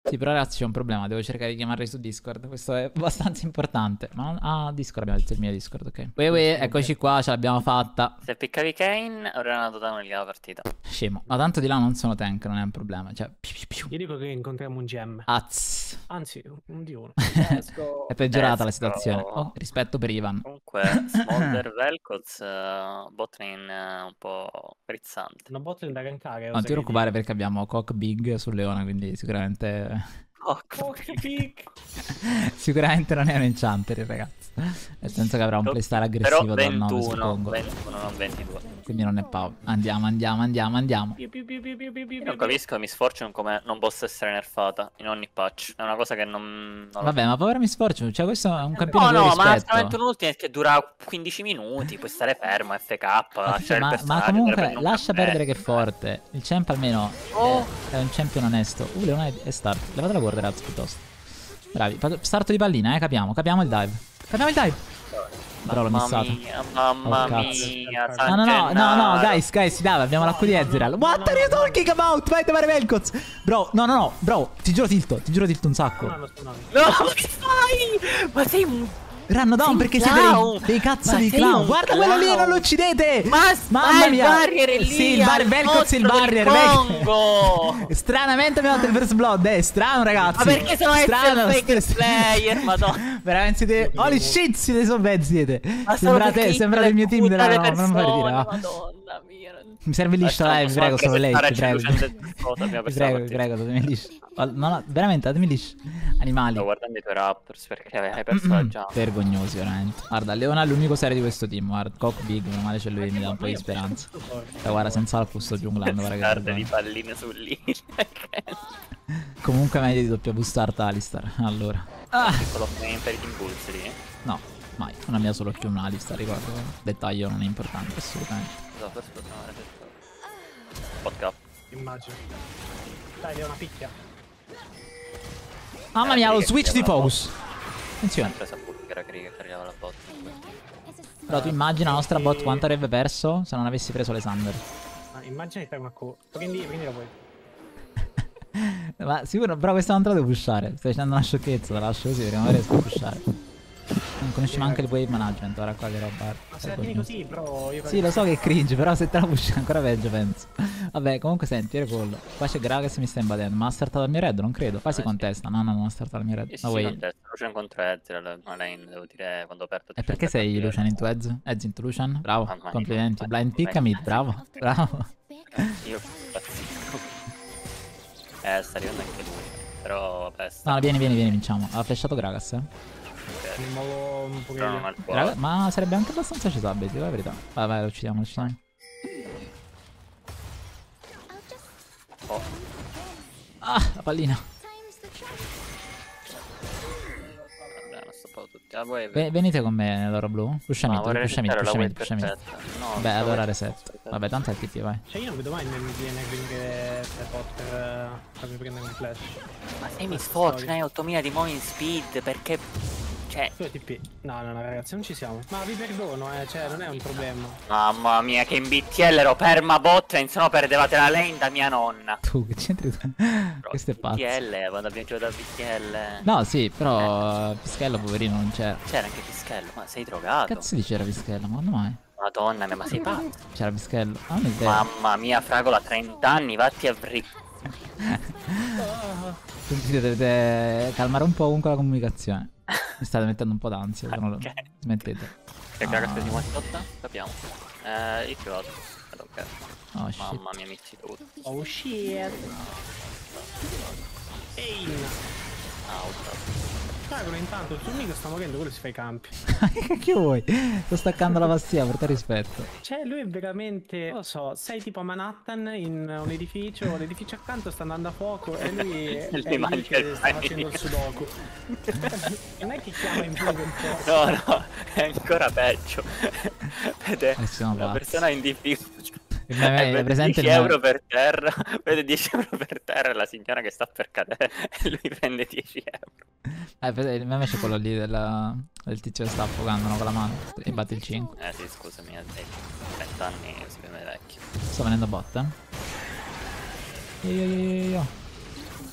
Sì, però ragazzi c'è un problema, devo cercare di chiamarli su Discord, questo è abbastanza importante. Ma Discord, abbiamo detto il mio Discord, ok. Eccoci qua, ce l'abbiamo fatta. Se piccavi Kane avrei una totale la partita. Scemo. Ma tanto di là non sono tank, non è un problema, cioè... Io dico che incontriamo un GM. Anzi, un di uno. È peggiorata la situazione. Oh, rispetto per Ivan. Comunque, Smolder Vel'Koz, botlane un po' frizzante. Una botlane da gankare. Non ti preoccupare perché abbiamo Cock Big sul leone, quindi sicuramente... Cock Big! Sicuramente non è un enchanter, ragazzi. Nel senso che avrà un playstyle aggressivo però dal 9, 21, suppongo. 21, non 22. Quindi non è Pau. Andiamo. Io non capisco Miss Fortune come non possa essere nerfata in ogni patch. È una cosa che non Vabbè, ma povera Miss Fortune, cioè questo è un campione no, di no, ma rispetto. solamente un ultimate che dura 15 minuti, puoi stare fermo, FK, ma comunque lascia perdere che è forte. Il champ almeno è un champion onesto. Leone è start. Levate la Borderats piuttosto. Bravi. Starto di pallina, capiamo il dive. Capiamo il dive. Però l'ho missato. Mamma mia, no, guys, si dava, abbiamo la Q di Ezreal. What are you talking about? Vai a trovare Vel'Koz. Bro, no, bro, ti giuro tilto un sacco. No, ma che fai? Ma sei un... Ranno down perché siete dei cazzo di clown. Guarda quello lì, non lo uccidete. Mamma mia. Il barrier è lì. Sì, il Vel'Koz e il barrier. Stranamente abbiamo fatto il first blood. È strano, ragazzi. Ma perché sono fake player? Madonna. Veramente siete... Holy shit, siete sobbezzi, siete. Sembrate il mio team della... Non mi fare dire, Madonna mia. Mi serve il liscio, dai, vi prego, sono lei. Vi prego, datemi liscio. No, veramente, datemi liscio. Animali. Sto guardando i tuoi Raptors perché hai perso la jump. Vergognosi, veramente. Guarda, Leona è l'unico serio di questo team. Guarda, Cock Big, meno male c'è lui, mi dà un po' di speranza. Guarda, senza Alcus sto giunglando, guarda che di palline sull'linea. Comunque meglio di doppia boostart Alistar. Allora. Piccolo frame per gli impulsi lì. No, mai. Non abbiamo solo più un Alistar, ricordo. Dettaglio non è importante, assolutamente. Podcast. Immagino. Dai, è una picchia. Mamma mia, lo switch di focus. Attenzione. Però tu immagina la nostra bot quanto avrebbe perso se non avessi preso Alexander. Ma immagina che fai una Q. Prendila poi. Ma sicuro, però questa non te la devo pushare. Stai facendo una sciocchezza, te la lascio così perché non riesco a pushare. Non conosciamo anche il wave management, ora qua che roba. Ma se la tieni così, bro, io sì, lo so che è cringe, però se te la pushi ancora peggio, penso. Vabbè, comunque senti, io collo. Qua c'è Gragas che mi sta invadendo, ma ha startato il mio red, non credo. Qua si contesta, no, non ha startato il mio red. No, contesta, Lucian contro Ezreal, ma lane, devo dire, quando ho aperto... E perché sei Lucian into Edge? Edge into Lucian? Bravo, complimenti. Blind pick a mid, bravo, bravo. Io impazzisco. Sta arrivando anche lui, però vabbè. No, vieni, vinciamo. Ha flashato Gragas, un pochino. Ma sarebbe anche abbastanza cesabile, dico la verità. Vai, lo uccidiamo. La pallina. Vabbè, non sto tutti. Venite con me nell'oro blu. Pusha mid. No, beh, allora reset. Vabbè, tanto è il TP, vai. Cioè io non vedo mai nel viene che pot per farmi prendere un flash. Ma sei Miss Fortune, hai 8000 di moving speed, perché... Cioè... TP. No, ragazzi, non ci siamo. Ma vi perdono, cioè, non è un problema. Mamma mia, che in BTL ero perma botlane, se no perdevate la lane da mia nonna. Tu, che c'entri tu? Questo è pazzo. BTL, quando abbiamo giocato a BTL. No, sì, però Pischello, poverino, non c'era. C'era anche Pischello, ma sei drogato. Che cazzo diceva Pischello? Ma quando mai? Madonna mia, ma sei pazzo. C'era Pischello. Mamma mia, Fragola, 30 anni, vatti a dovete calmare un po' comunque la comunicazione. Mi state mettendo un po' d'ansia, okay. Smettete. Che caga di one shot? Capiamo. Io ti vado. Ok. Oh, shit. Mamma mia, amici tutti. Oh shit. Ehi. Fragola intanto il suo amico sta morendo, quello si fa i campi. Che vuoi? Sto staccando la pastiglia, per te rispetto. Cioè lui è veramente, non lo so, sei tipo a Manhattan in un edificio, l'edificio accanto sta andando a fuoco e lui è lì che sta facendo il sudoku. Non è che chiama in più un po'. No, è ancora peggio. Vede una persona in difficoltà. Vede 10 euro per terra, vede 10 euro per terra e la signora che sta per cadere e lui prende 10 euro. Il meme c'è quello lì del tizio che sta affogando con la mano e batte il 5. Sì, scusami, hai 30 anni si vede vecchio. Sto venendo bot, Io.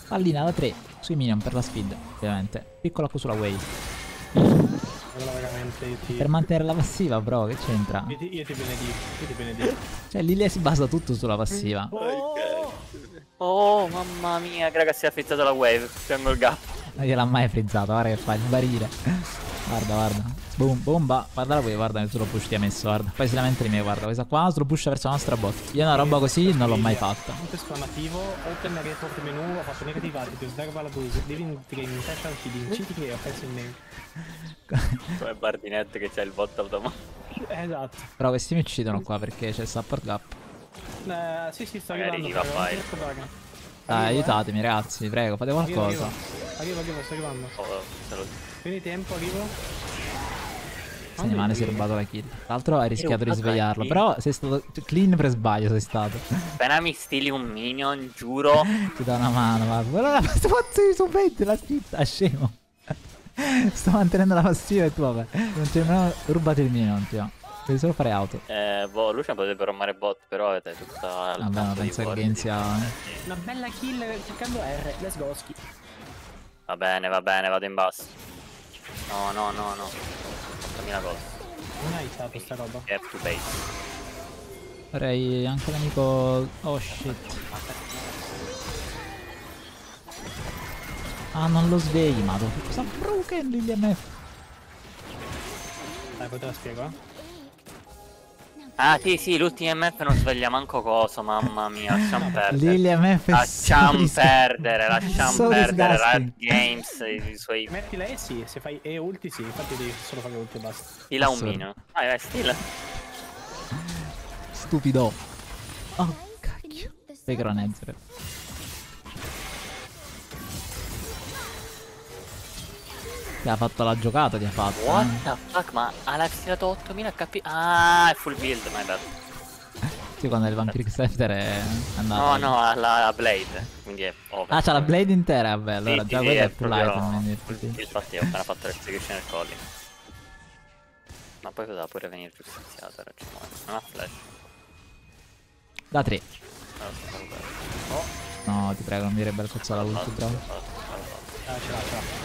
Pallina da 3 sui minion per la speed, ovviamente. Piccola Q sulla wave. Veramente per mantenere la passiva, bro, che c'entra? Io ti benedico. Cioè, Lilia si basa tutto sulla passiva. Oh, mamma mia, raga, si è frizzato la wave. Piango il gap. Non gliel'ha mai frizzato, guarda che fa il barire. Guarda. Boom, bomba. Guarda la wave, guarda che slow push ti ha messo, guarda. Poi si lamenta di me, guarda. Questa qua slow push verso la nostra bot. Io una roba così non l'ho mai fatta. Punto esclamativo, open report menu, ho fatto negative attitude, sdarba la boost, living game, special feeding, cheating e offensive name. Come Bardinette che c'ha il bot automatico. Esatto. Però questi mi uccidono qua perché c'è il support gap. Sì, sto Magari arrivando. Dai, aiutatemi ragazzi, prego, fate qualcosa. Arrivo, sto arrivando. Quindi tempo, arrivo. Se ne mane si è rubato la kill. Tra l'altro hai rischiato di svegliarlo. Però sei stato clean per sbaglio, sei stato. Appena mi stili un minion, giuro. Ti do una mano, guarda. Guarda la passiva, la scritta, scemo. Sto mantenendo la passiva e tu vabbè. Non c'è nemmeno rubato il minion, tio. Devi solo fare auto. Boh, Lucian potrebbe rommare bot, però avete tutta la. Vabbè, ma penso che Gen sia. Una bella kill cliccando R, let's go ski. Va bene, vado in basso. No. Fammi la cosa. Non hai usato sta roba. Have to base. Vorrei anche l'amico. Oh shit. Ah, non lo svegli, ma cosa broken l'IMF? Dai, poi te la spiego, Ah sì, l'ultimo MF non sveglia manco coso, mamma mia, lasciamo perdere. L'IMF è lasciamo perdere disgusting. Riot Games, i suoi. Metti lei sì, se fai E ulti sì, infatti devi solo fare ulti e basta. Stila un mino. Vai, stila. Stupido. Oh, cacchio. Pecronezzer. Ti ha fatto la giocata, ti ha fatto. What the fuck, ma ha tirato 8000 HP. Ah, è full build, my bad. Sì, quando il Vampiric Scepter è andato. No, ha la Blade, quindi è over. Ah, c'ha la Blade intera, vabbè, allora sì, già quella è full item. Infatti ho appena fatto l'execution al calling. Ma poi poteva pure venire più stanziato, non ha flash. Da 3. No, ti prego, non mi direbbe il cazzo alla ulti, bravo. Ce l'ha.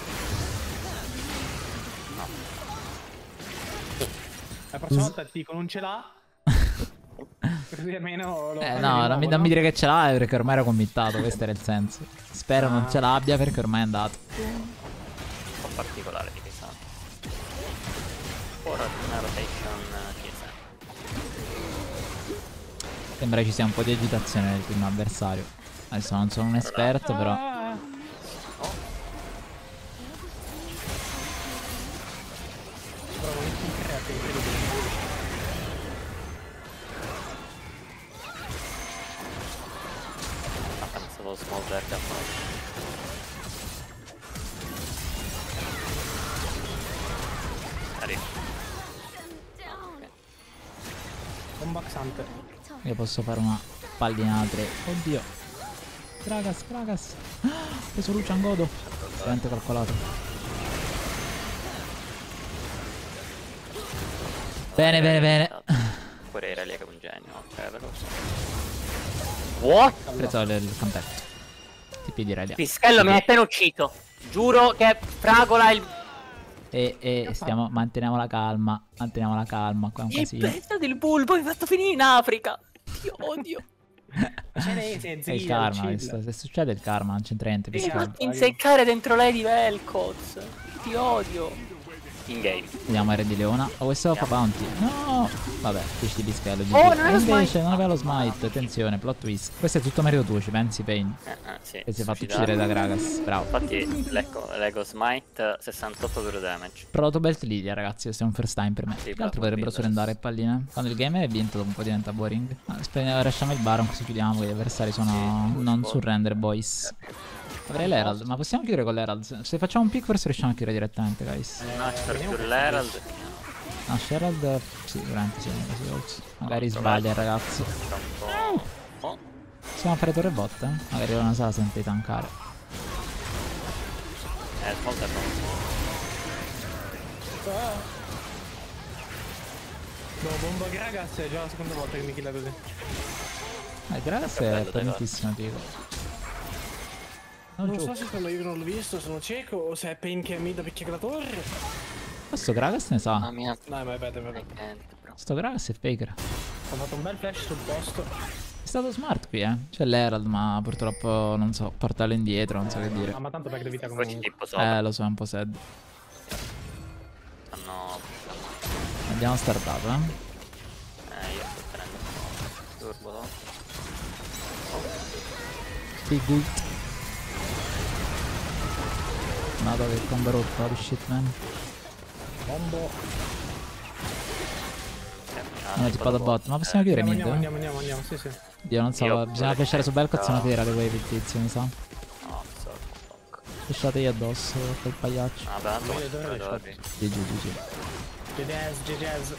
La prossima volta ti dico non ce l'ha. Così almeno lo no, non mi dire che ce l'ha perché ormai ero committato, questo era il senso. Spero non ce l'abbia perché ormai è andato. Un po' particolare di questa. Ora una rotation chiesa. Sembra ci sia un po' di agitazione nel primo avversario. Adesso non sono un esperto, però. Small dark up. Arrivo. Combaxante. Io posso fare una pallina da 3. Oddio. Gragas. Ho preso Lucian Godo. Veramente calcolato. Bene. Pure era lì che un genio. Ok, veloce. What? Ho preso il campetto. TP di Relia. Pischello mi ha appena ucciso. Giuro che fragola il. E manteniamo la calma. Qua è un casino. Pensate il bulbo, mi hai fatto finire in Africa. Ti odio. È il karma. Se succede il karma, non c'entra niente. Mi hai fatto inseccare dentro Lady Vel'Koz. Ti odio. In game. Vediamo R di Leona. Oh, questo fa bounty. No! Vabbè, finisci di Pischello. Invece non aveva lo smite. Attenzione, plot twist. Questo è tutto merito tuo, ci pensi, Pain? Sì. E si è fatto uccidere da Gragas. Bravo. Infatti, Lego smite 68 pure damage. Protobelt Lilia, ragazzi. Questo è un first time per me. Gli altri potrebbero solo andare palline. Quando il game è vinto, dopo un po' diventa boring. Lasciamo il Baron, così chiudiamo. Gli avversari sono non surrender, boys. Avrei l'Herald, ma possiamo chiudere con l'Herald? Se facciamo un pick forse riusciamo a chiudere direttamente, guys. No, per più l'Herald. No, Herald, sì, sicuramente sì, magari sbaglia il ragazzo. Possiamo fare torre bot, eh? Magari non sa la sente di tankare. Svolta no. No, bomba Gragas è già la seconda volta che mi killa così. Gragas è tantissimo, tipo. Non so se sono io che non l'ho visto, sono cieco, o se è Pain che mi da picchiare la torre. Questo Gragas ne sa. Mamma mia. Dai, ma vabbè. Sto Gragas è Faker. Ho fatto un bel flash sul posto. È stato smart qui, eh. C'è l'Herald, ma purtroppo, non so, portarlo indietro, non so che dire. Ma tanto perde vita comunque. Lo so, è un po' sad. No. Abbiamo startato, io sto prendendo turbo, no? Big ult. Nato che combo rotto, holy shit, man. Combo. Non ho tippato bot, ma possiamo chiudere mid? Andiamo, sì. Dio, non so, bisogna flashare su Belcoz, se no tira le wave il tizio, mi sa. No, so. Flasciate io addosso, quel pagliaccio. Ah, tanto GG. GG.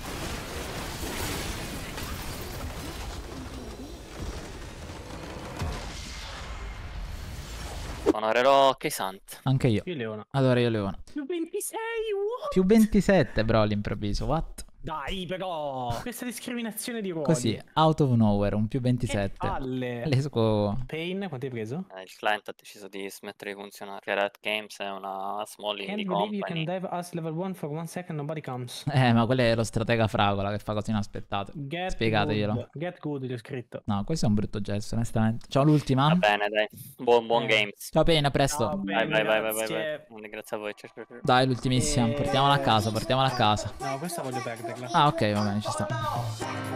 Onorerò Keysant. Anche io. Io Leona. Allora io Leona. Più 26, what? Più 27, bro, all'improvviso, what? Dai, però. Questa discriminazione di ruoli. Così, out of nowhere, un più 27. Palle. Let's go. Pain, quanto hai preso? Il client ha deciso di smettere di funzionare. Riot Games è una small indie Can't believe you company. can dive us level 1 for 1 second, nobody comes. Ma quello è lo stratega fragola che fa cose inaspettate. Spiegateglielo. Get good, gli ho scritto. No, questo è un brutto gesto, onestamente. Ciao, l'ultima. Va bene, dai. Buon games. Ciao, Pain, a presto. Ciao, Vai. grazie. Grazie a voi. Dai, l'ultimissima. Portiamola a casa, No, questa voglio perderla. Ah, ok, va bene, ci sta.